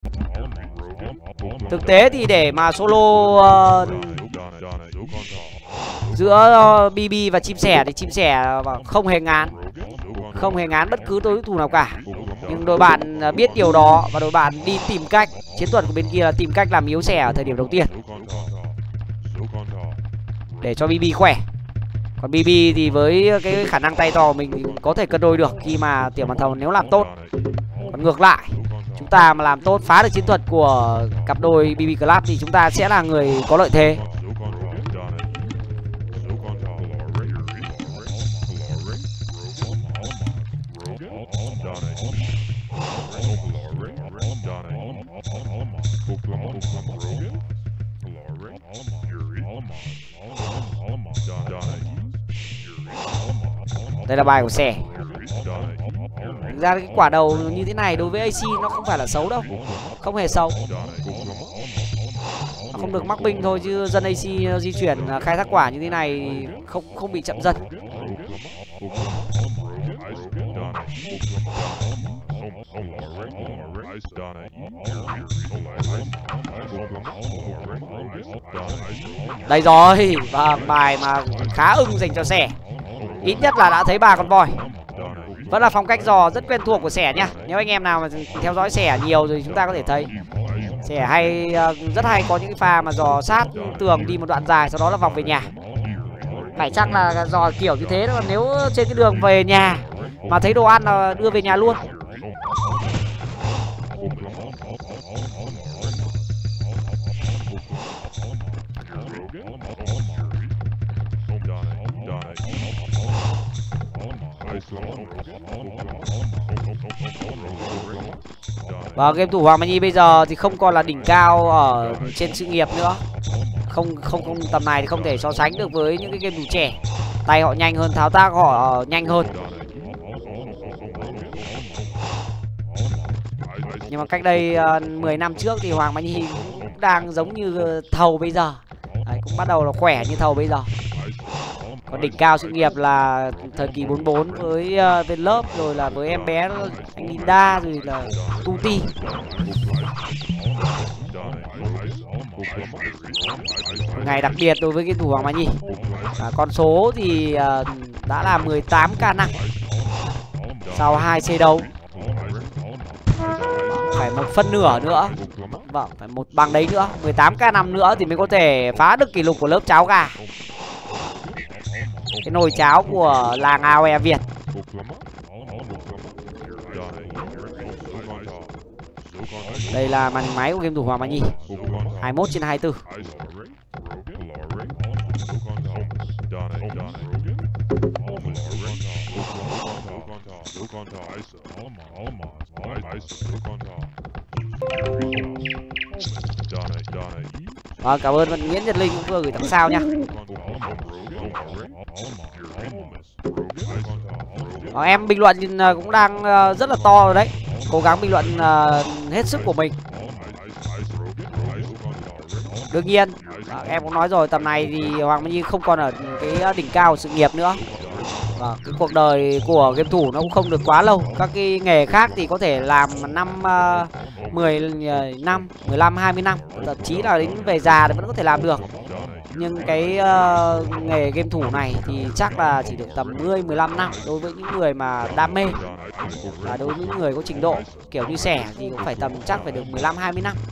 Thực tế thì để mà solo giữa BB và chim sẻ thì chim sẻ không hề ngán. Không hề ngán bất cứ đối thủ nào cả. Nhưng đội bạn biết điều đó và đội bạn đi tìm cách. Chiến thuật của bên kia là tìm cách làm yếu sẻ ở thời điểm đầu tiên để cho BB khỏe. Còn BB thì với cái khả năng tay to của mình thì có thể cân đôi được khi mà tiểu bàn thầu nếu làm tốt. Còn ngược lại, chúng ta mà làm tốt phá được chiến thuật của cặp đôi BB Club thì chúng ta sẽ là người có lợi thế. Đây là bài của sẻ. Thực ra cái quả đầu như thế này đối với AC nó không phải là xấu đâu. Không hề xấu. Nó không được mắc binh thôi chứ dân AC di chuyển khai thác quả như thế này không bị chậm dân. Đây rồi, và bài mà khá ưng dành cho sẻ. Ít nhất là đã thấy 3 con voi. Vẫn là phong cách dò rất quen thuộc của sẻ nha. Nếu anh em nào mà theo dõi sẻ nhiều rồi chúng ta có thể thấy sẻ hay rất hay có những cái pha mà dò sát tường đi một đoạn dài sau đó là vòng về nhà. Phải chắc là dò kiểu như thế đó. Nếu trên cái đường về nhà mà thấy đồ ăn là đưa về nhà luôn. Và game thủ Hoàng Mai Nhi bây giờ thì không còn là đỉnh cao ở trên sự nghiệp nữa. Không tầm này thì không thể so sánh được với những cái game thủ trẻ. Tay họ nhanh hơn, thao tác họ nhanh hơn. Nhưng mà cách đây 10 năm trước thì Hoàng Mai Nhi cũng đang giống như thầu bây giờ. Đấy, cũng bắt đầu là khỏe như thầu bây giờ. Còn đỉnh cao sự nghiệp là thời kỳ 44 với bên lớp, rồi là với em bé anh Linda, rồi là Tuti. Một ngày đặc biệt đối với game thủ Hoàng Mai Nhi. Con số thì đã là 18k5 sau 2 C đấu. Phải 1/4 nữa. Vâng, phải một bằng đấy nữa, 18k5 nữa thì mới có thể phá được kỷ lục của lớp cháo gà. Cái nồi cháo của làng AOE Việt. Đây là màn hình máy của game thủ Hoàng Mai Nhi 21/24. Cảm ơn bạn Nguyễn Nhật Linh cũng vừa gửi tặng sao nha. Em bình luận cũng đang rất là to rồi đấy. Cố gắng bình luận hết sức của mình. Đương nhiên em cũng nói rồi, tầm này thì Hoàng Mai Nhi không còn ở cái đỉnh cao của sự nghiệp nữa. Cái cuộc đời của game thủ nó cũng không được quá lâu. Các cái nghề khác thì có thể làm năm 10 năm, 15, 20 năm, thậm chí là đến về già thì vẫn có thể làm được. Nhưng cái nghề game thủ này thì chắc là chỉ được tầm 10-15 năm đối với những người mà đam mê. Và đối với những người có trình độ kiểu như sẻ thì cũng phải tầm chắc phải được 15-20 năm.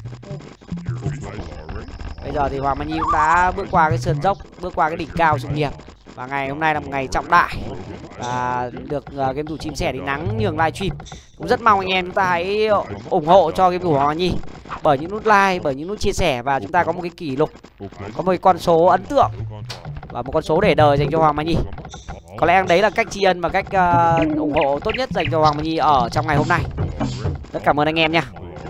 Bây giờ thì Hoàng Mai Nhi cũng đã bước qua cái sườn dốc, bước qua cái đỉnh cao sự nghiệp. Và ngày hôm nay là một ngày trọng đại. Và được game thủ chim sẻ đi nắng nhường livestream. Cũng rất mong anh em chúng ta hãy ủng hộ cho game thủ Hoàng Mai Nhi bởi những nút like, bởi những nút chia sẻ. Và chúng ta có một cái kỷ lục, có một cái con số ấn tượng và một con số để đời dành cho Hoàng Mai Nhi. Có lẽ đấy là cách tri ân và cách ủng hộ tốt nhất dành cho Hoàng Mai Nhi ở trong ngày hôm nay. Rất cảm ơn anh em nha.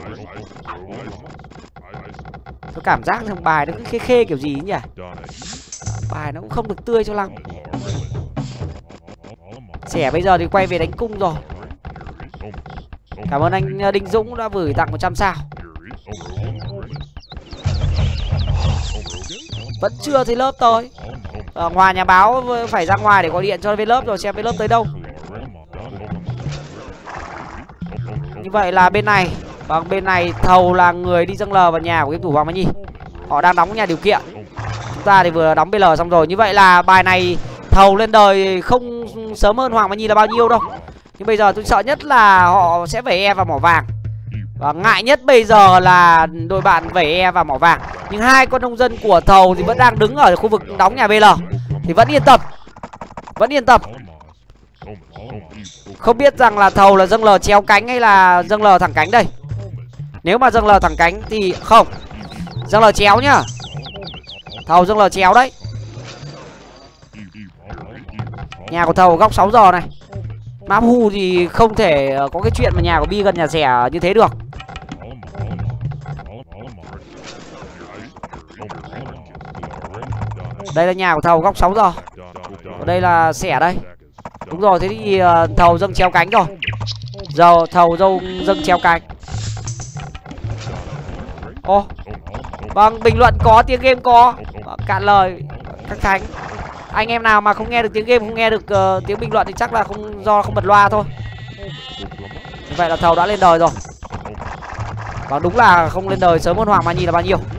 Tôi cảm giác rằng bài nó cứ khê khê kiểu gì nhỉ. Bài nó cũng không được tươi cho lắm. Sẻ bây giờ thì quay về đánh cung rồi. Cảm ơn anh Đinh Dũng đã gửi tặng 100 sao. Vẫn chưa thấy lớp tới. Ngoài nhà báo phải ra ngoài để gọi điện cho bên lớp rồi, xem bên lớp tới đâu. Như vậy là bên này Vâng, bên này thầu là người đi dâng lờ vào nhà của game thủ Hoàng Mai Nhi. Họ đang đóng nhà điều kiện. Chúng ta thì vừa đóng BL xong rồi. Như vậy là bài này thầu lên đời không sớm hơn Hoàng Mai Nhi là bao nhiêu đâu. Nhưng bây giờ tôi sợ nhất là họ sẽ vẩy E vào mỏ vàng. Và ngại nhất bây giờ là đội bạn vẩy E vào mỏ vàng. Nhưng hai con nông dân của thầu thì vẫn đang đứng ở khu vực đóng nhà BL. Thì vẫn yên tâm. Vẫn yên tâm. Không biết rằng là thầu là dâng lờ chéo cánh hay là dâng lờ thẳng cánh đây. Nếu mà dâng lờ thẳng cánh thì không, dâng lờ chéo nhá. Thầu dâng lờ chéo đấy. Nhà của thầu góc 6 giờ này. Map Hu thì không thể có cái chuyện mà nhà của Bi gần nhà rẻ như thế được. Đây là nhà của thầu góc 6 giờ. Ở đây là xẻ đây. Đúng rồi, thế thì thầu dâng chéo cánh rồi. Giờ thầu dâng chéo cánh. Ô, vâng, bình luận có, tiếng game có. Cạn lời các Khánh. Anh em nào mà không nghe được tiếng game, không nghe được tiếng bình luận thì chắc là do không bật loa thôi. Như vậy là thầu đã lên đời rồi. Và đúng là không lên đời sớm hơn Hoàng Mai Nhi là bao nhiêu.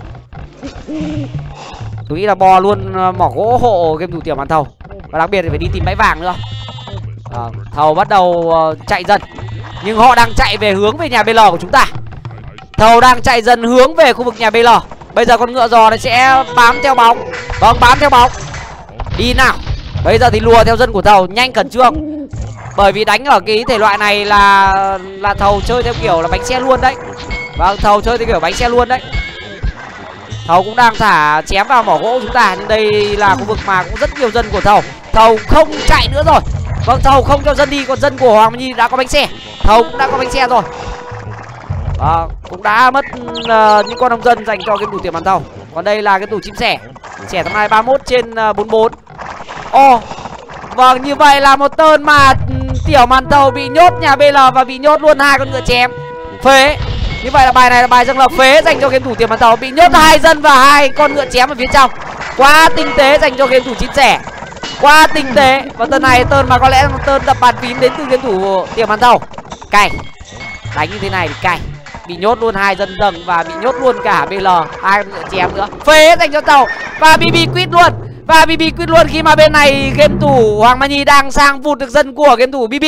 Tôi nghĩ là bò luôn mỏ gỗ hộ game thủ tiểu màn thầu. Và đặc biệt thì phải đi tìm bãi vàng nữa. Thầu bắt đầu chạy dần. Nhưng họ đang chạy về hướng về nhà BL của chúng ta. Thầu đang chạy dần hướng về khu vực nhà BL. Bây giờ con ngựa giò này sẽ bám theo bóng. Vâng, bám theo bóng. Đi nào. Bây giờ thì lùa theo dân của thầu nhanh khẩn trương. Bởi vì đánh ở cái thể loại này là thầu chơi theo kiểu là bánh xe luôn đấy. Vâng, thầu chơi theo kiểu bánh xe luôn đấy. Thầu cũng đang thả chém vào mỏ gỗ của chúng ta. Nhưng đây là khu vực mà cũng rất nhiều dân của thầu. Thầu không chạy nữa rồi. Vâng, thầu không cho dân đi. Còn dân của Hoàng Mai Nhi đã có bánh xe. Thầu cũng đã có bánh xe rồi. Cũng đã mất những con nông dân dành cho cái thủ tiểu màn thầu. Còn đây là cái thủ chim sẻ. Sẻ tầm này 31 trên 44. Ồ, vâng, như vậy là một tơn mà tiểu màn thầu bị nhốt nhà BL và bị nhốt luôn hai con ngựa chém. Phế. Như vậy là bài này là bài dâng lờ phế dành cho game thủ tiểu màn thầu. Bị nhốt hai dân và hai con ngựa chém ở phía trong. Quá tinh tế dành cho game thủ chim sẻ. Quá tinh tế. Và tơn này tơn mà có lẽ là một tơn đập bàn phím đến từ game thủ tiểu màn thầu. Cày. Đánh như thế này thì cày. Bị nhốt luôn hai dân dâng và bị nhốt luôn cả BL, hai con ngựa chém nữa. Phế dành cho thầu. Và BB quit luôn. Và BB quit luôn khi mà bên này game thủ Hoàng Mai Nhi đang sang vụt được dân của game thủ BB.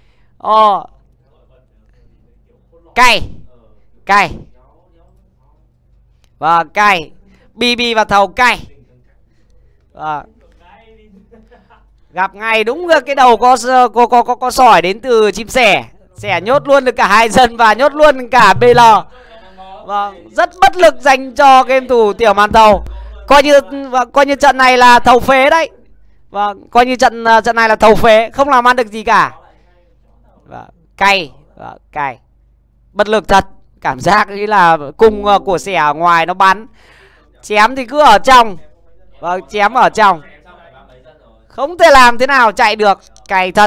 Cày. Cày. Và cày. BB và thầu cày. Gặp ngay đúng cái đầu có sỏi đến từ chim sẻ. Sẻ nhốt luôn được cả hai dân và nhốt luôn cả BL. Vâng, rất bất lực dành cho game thủ tiểu màn thầu. Coi như trận này là thầu phế đấy. Vâng, coi như trận này là thầu phế, không làm ăn được gì cả. Cay, cay. Bất lực thật, cảm giác như là cung của sẻ ở ngoài nó bắn. Chém thì cứ ở trong. Vâng, chém ở trong. Không thể làm thế nào chạy được, cày thật.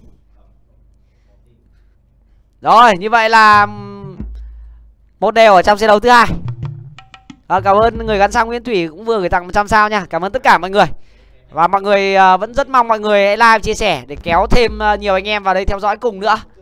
Rồi, như vậy là một đều ở trong trận đấu thứ hai. Cảm ơn người gắn sang Nguyễn Thủy cũng vừa gửi tặng 100 sao nha. Cảm ơn tất cả mọi người. Và mọi người vẫn rất mong mọi người hãy like, chia sẻ để kéo thêm nhiều anh em vào đây theo dõi cùng nữa.